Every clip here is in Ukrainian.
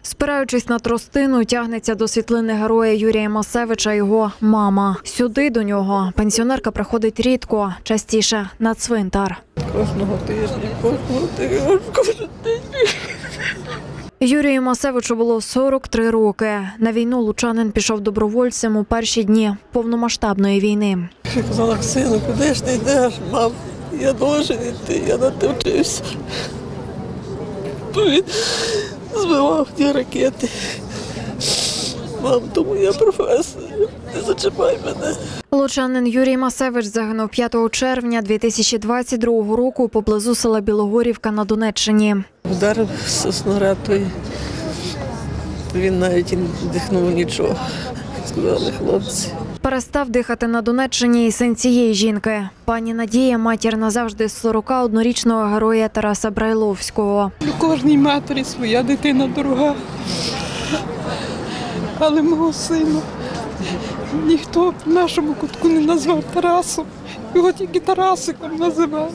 Спираючись на тростину, тягнеться до світлини героя Юрія Масевича його мама. Сюди до нього пенсіонерка приходить рідко, частіше на цвинтар. Кожного тижня. Юрію Масевичу було 43 роки. На війну лучанин пішов добровольцем у перші дні повномасштабної війни. Я казала: сину, куди ж ти йдеш, мам? Я должен йти, я на те вчився. Він збивав ті ракети. Мам, тому я професор, не зачіпай мене. Лучанин Юрій Масевич загинув 5 червня 2022 року поблизу села Білогорівка на Донеччині. Ударив снаряд той, він навіть не дихнув нічого, сказали хлопці. Перестав дихати на Донеччині і син цієї жінки. Пані Надія – матір назавжди 41-річного героя Тараса Брайловського. У кожній матері своя дитина дорога, але мого сина ніхто в нашому кутку не назвав Тарасом, його тільки Тарасиком називали.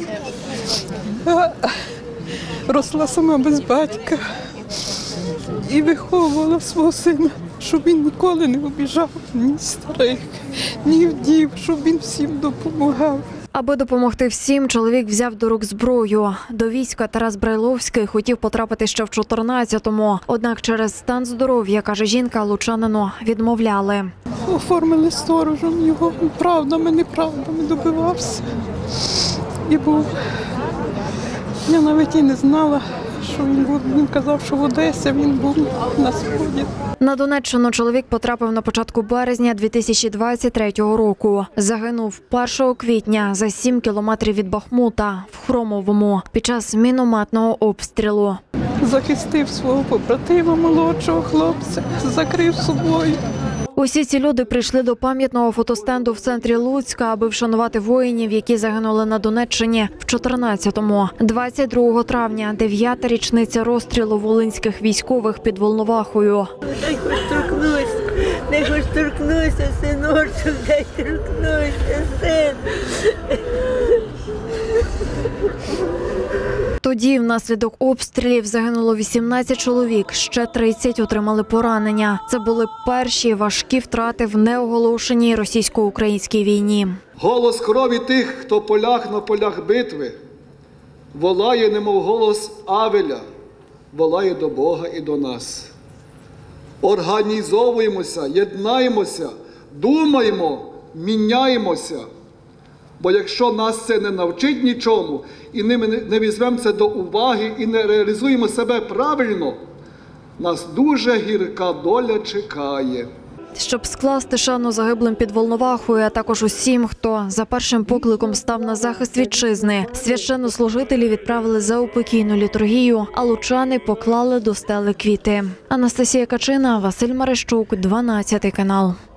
Росла сама без батька і виховувала свого сина, щоб він ніколи не обіжав ні старих, ні вдів, щоб він всім допомагав. Аби допомогти всім, чоловік взяв до рук зброю. До війська Тарас Брайловський хотів потрапити ще в 14-му. Однак через стан здоров'я, каже жінка, лучанину відмовляли. Оформили сторожем його, правдами, неправдами добивався. І був. Я навіть і не знала, що він був. Він казав, що в Одесі він був на сході. На Донеччину чоловік потрапив на початку березня 2023 року. Загинув 1 квітня за 7 кілометрів від Бахмута в Хромовому під час мінометного обстрілу. Захистив свого побратима, молодшого хлопця, закрив собою. Усі ці люди прийшли до пам'ятного фотостенду в центрі Луцька, аби вшанувати воїнів, які загинули на Донеччині в 14-му. 22 травня – 9-та річниця розстрілу волинських військових під Волновахою. Не хоч торкнуся, синочок, дай торкнуся, син. Тоді внаслідок обстрілів загинуло 18 чоловік, ще 30 отримали поранення. Це були перші важкі втрати в неоголошеній російсько-українській війні. Голос крові тих, хто полях на полях битви, волає, немов голос Авеля, волає до Бога і до нас. Організовуємося, єднаємося, думаємо, міняємося. Бо якщо нас це не навчить нічому, і ми не візьмемо це до уваги, і не реалізуємо себе правильно, нас дуже гірка доля чекає. Щоб скласти шану загиблим під Волновахою, а також усім, хто за першим покликом став на захист вітчизни, священнослужителі відправили заупокійну літургію, а лучани поклали до стели квіти. Анастасія Качина, Василь Марищук, 12 канал.